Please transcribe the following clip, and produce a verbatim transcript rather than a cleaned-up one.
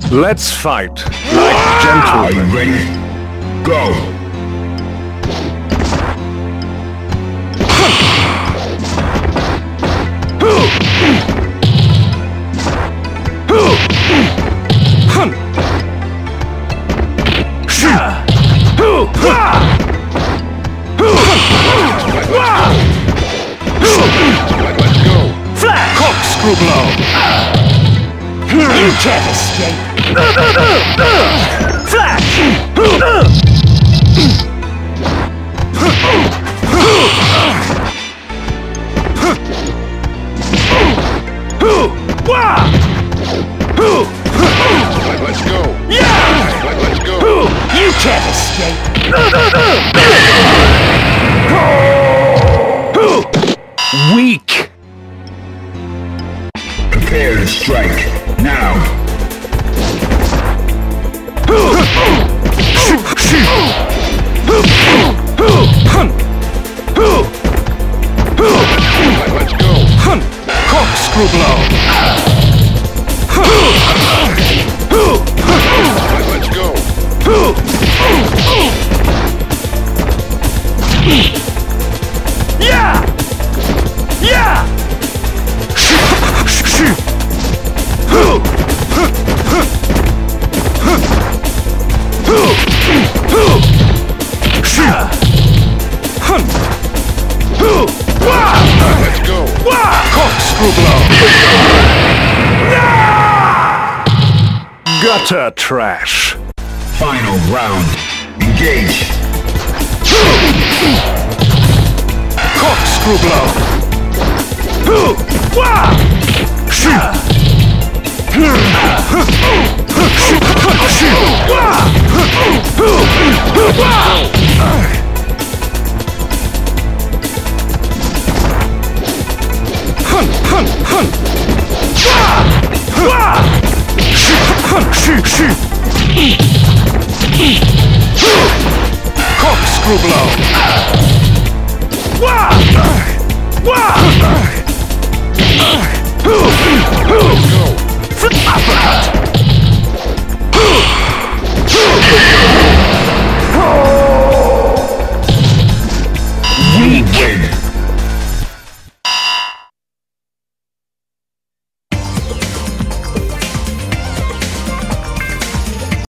Let's fight like Are you gentlemen. ready? Go! Let's go. Flash! Corkscrew blow! You can't escape. Flash! Let- Let's go. Yeah! Let- Let's go. You can't escape. Weak! Prepare to strike. Now! Let- Let's go. Corkscrew blow! Let- Let's go. Yeah! Yeah! Let's go. Corkscrew blow! Gutter trash! Final round. Engage! Corkscrew blow! Hun, hun, hun! Corkscrew blow! Wah! Wah!